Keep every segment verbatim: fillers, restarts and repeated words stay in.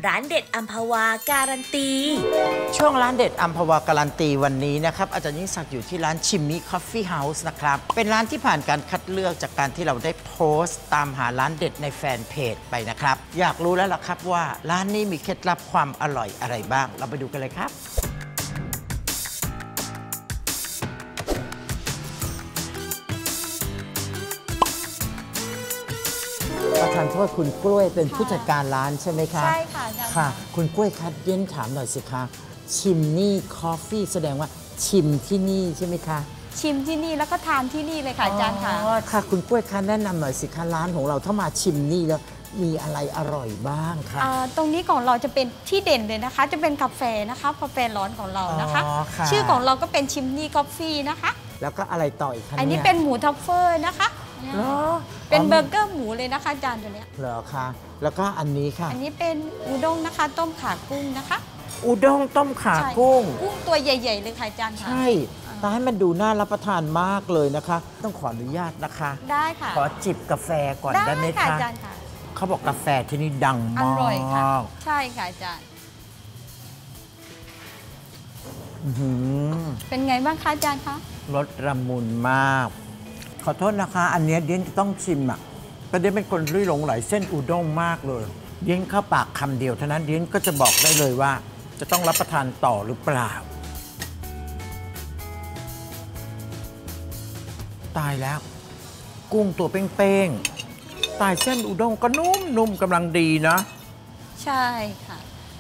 ร้านเด็ดอัมพวาการันตีช่วงร้านเด็ดอัมพวาการันตีวันนี้นะครับอาจารย์ยิ่งศักดิ์อยู่ที่ร้านชิมมี่คอฟฟี่เฮาส์นะครับเป็นร้านที่ผ่านการคัดเลือกจากการที่เราได้โพสต์ตามหาร้านเด็ดในแฟนเพจไปนะครับอยากรู้แล้วล่ะครับว่าร้านนี้มีเคล็ดลับความอร่อยอะไรบ้างเราไปดูกันเลยครับประธานโทษคุณกล้วยเป็นผู้จัดการร้านใช่ไหมคะใช่ค่ะค่ะคุณกล้วยคัดเย็นถามหน่อยสิคะชิมนี่คอฟฟี่แสดงว่าชิมที่นี่ใช่ไหมคะชิมที่นี่แล้วก็ทานที่นี่เลยค่ะอาจารย์ค่ะอ๋อค่ะคุณกล้วยคะแนะนำหน่อยสิคะร้านของเราถ้ามาชิมนี่แล้วมีอะไรอร่อยบ้างคะตรงนี้ของเราจะเป็นที่เด่นเลยนะคะจะเป็นกาแฟนะคะกาแฟร้อนของเรานะคะชื่อของเราก็เป็นชิมนี่คอฟฟี่นะคะแล้วก็อะไรต่ออีกคะอันนี้เป็นหมูทัฟเฟอร์นะคะเป็นเบอร์เกอร์หมูเลยนะคะอาจารย์ตัวนี้เหรอคะแล้วก็อันนี้ค่ะอันนี้เป็นอุด้งนะคะต้มขากุ้งนะคะอุด้งต้มขากุ้งกุ้งตัวใหญ่ๆเลยค่ะอาจารย์ใช่ตาให้มันดูน่ารับประทานมากเลยนะคะต้องขออนุญาตนะคะได้ค่ะขอจิบกาแฟก่อนได้ไหมคะอาจารย์ค่ะเขาบอกกาแฟที่นี่ดังมากอร่อยค่ะใช่ค่ะอาจารย์เป็นไงบ้างคะอาจารย์คะรสละมุนมากขอโทษนะคะอันนี้เดียนจะต้องชิมอ่ะประเด็นเป็นคนที่หลงไหลเส้นอุด้งมากเลยเดียนเข้าปากคำเดียวเท่านั้นเดียนก็จะบอกได้เลยว่าจะต้องรับประทานต่อหรือเปล่าตายแล้วกุ้งตัวเป้งๆตายเส้นอุด้งก็นุ่มๆกำลังดีนะใช่ค่ะ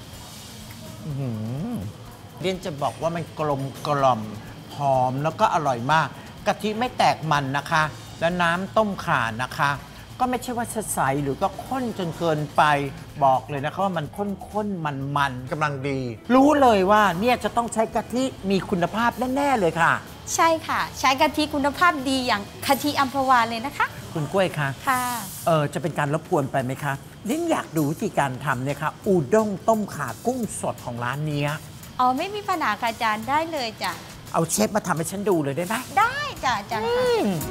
เดียนจะบอกว่ามันกลมกล่อมหอมแล้วก็อร่อยมากกะทิไม่แตกมันนะคะและน้ำต้มข่านะคะก็ไม่ใช่ว่าใสหรือก็ข้นจนเกินไปบอกเลยนะคะว่ามันข้นๆมันๆกำลังดีรู้เลยว่าเนี่ยจะต้องใช้กะทิมีคุณภาพแน่ๆเลยค่ะใช่ค่ะใช้กะทิคุณภาพดีอย่างกะทิอัมพวาเลยนะคะคุณกล้วยคะค่ะเออจะเป็นการรบกวนไปไหมคะลิ้นอยากดูวิธีการทำเนี่ยค่ะอูด้งต้มข่ากุ้งสดของร้านนี้อ๋อไม่มีปัญหาค่ะอาจารย์ได้เลยจ้ะเอาเชฟมาทำให้ฉันดูเลยได้ไหมได้จ้ะอาจารย์ค่ะ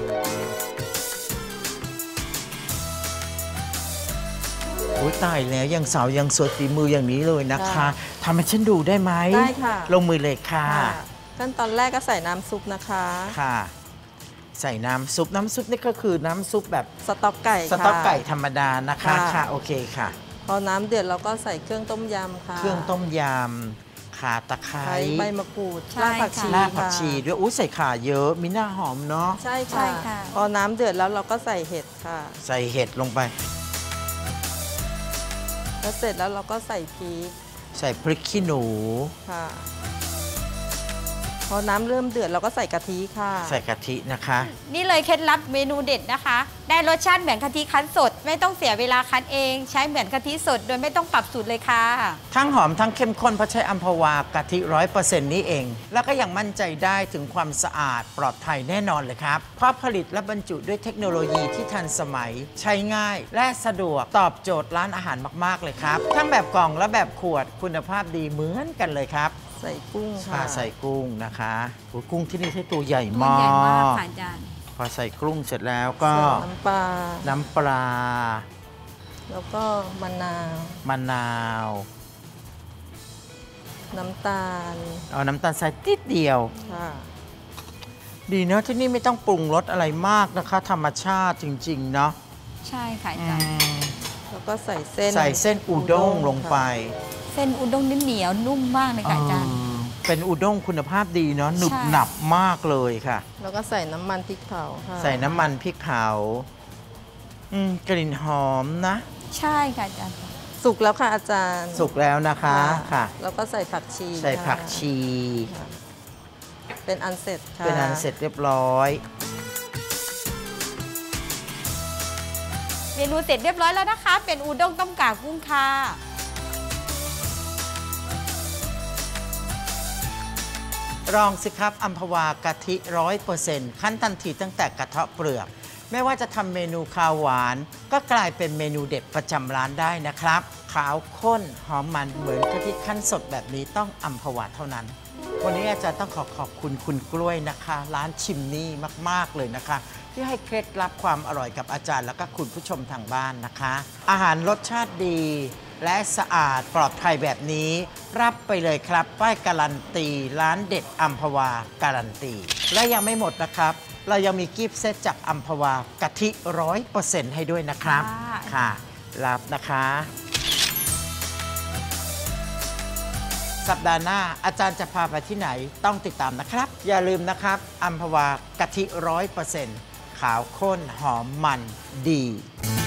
โอ้ยตายแล้วยังสาวยังสวยฝีมืออย่างนี้เลยนะคะทำให้ฉันดูได้ไหมได้ค่ะลงมือเลยค่ะขั้นตอนแรกก็ใส่น้ำซุปนะคะค่ะใส่น้ำซุปน้ำซุปนี่ก็คือน้ำซุปแบบสต๊อกไก่สต๊อกไก่ธรรมดานะคะค่ะโอเคค่ะพอน้ำเดือดเราก็ใส่เครื่องต้มยำค่ะเครื่องต้มยำข่าตะไคร้ใบมะกรูดรากผักชีรากผักชีด้วยอุ้ยใส่ข่าเยอะมีหน้าหอมเนาะใช่ค่ะพอน้ำเดือดแล้วเราก็ใส่เห็ดค่ะใส่เห็ดลงไปแล้วเสร็จแล้วเราก็ใส่พริกใส่พริกขี้หนูค่ะพอน้ำเริ่มเดือดเราก็ใส่กะทิค่ะใส่กะทินะคะนี่เลยเคล็ดลับเมนูเด็ดนะคะได้รสชาติเหมือนกะทิคั้นสดไม่ต้องเสียเวลาคั้นเองใช้เหมือนกะทิสดโดยไม่ต้องปรับสูตรเลยค่ะทั้งหอมทั้งเข้มข้นเพราะใช้อัมพวากะทิร้อยเปอร์เซ็นต์นี้เองแล้วก็ยังมั่นใจได้ถึงความสะอาดปลอดภัยแน่นอนเลยครับเพราะผลิตและบรรจุด้วยเทคโนโลยีที่ทันสมัยใช้ง่ายและสะดวกตอบโจทย์ร้านอาหารมากๆเลยครับทั้งแบบกล่องและแบบขวดคุณภาพดีเหมือนกันเลยครับใส่กุ้งค่ะใส่กุ้งนะคะกุ้งที่นี่ใช้ตัวใหญ่มากใหญ่มากค่ะอาจารย์พอใส่กุ้งเสร็จแล้วก็น้ำปลาน้ำปลาแล้วก็มะนาวมะนาวน้ำตาลเอาน้ำตาลใส่นิดเดียวค่ะดีเนาะที่นี่ไม่ต้องปรุงรสอะไรมากนะคะธรรมชาติจริงๆเนาะใช่ค่ะอาจารย์แล้วก็ใส่เส้นใส่เส้นอุด้งลงไปเส้นอุด้งนี่เหนียวนุ่มมากเลยค่ะอาจารย์เป็นอุด้งคุณภาพดีเนาะหนุบหนับมากเลยค่ะแล้วก็ใส่น้ำมันพริกเผาค่ะใส่น้ำมันพริกเผาอืมกลิ่นหอมนะใช่ค่ะอาจารย์สุกแล้วค่ะอาจารย์สุกแล้วนะคะค่ะแล้วก็ใส่ผักชีใส่ผักชีเป็นอันเสร็จค่ะเป็นอันเสร็จเรียบร้อยเมนูเสร็จเรียบร้อยแล้วนะคะเป็นอุด้งต้มข่ากุ้งค่ะลองสิครับอัมพวากะทิร้อยเปอร์เซ็นต์ขั้นทันทีตั้งแต่กระเทาะเปลือกไม่ว่าจะทำเมนูคาวหวานก็กลายเป็นเมนูเด็ดประจำร้านได้นะครับขาวข้นหอมมันเหมือนกะทิขั้นสดแบบนี้ต้องอัมพวาเท่านั้นวันนี้อาจารย์ต้องขอขอบคุณคุณกล้วยนะคะร้านชิมนี่มากๆเลยนะคะที่ให้เคล็ดลับความอร่อยกับอาจารย์แล้วก็คุณผู้ชมทางบ้านนะคะอาหารรสชาติดีและสะอาดปลอดภัยแบบนี้รับไปเลยครับป้ายการันตีร้านเด็ดอัมพวาการันตีและยังไม่หมดนะครับเรายังมีกิฟต์เซตจากอัมพวากะทิร้อยเปอร์เซ็นต์ให้ด้วยนะครับค่ะรับนะคะสัปดาห์หน้าอาจารย์จะพาไปที่ไหนต้องติดตามนะครับอย่าลืมนะครับอัมพวากะทิร้อยเปอร์เซ็นต์ขาวข้นหอมมันดี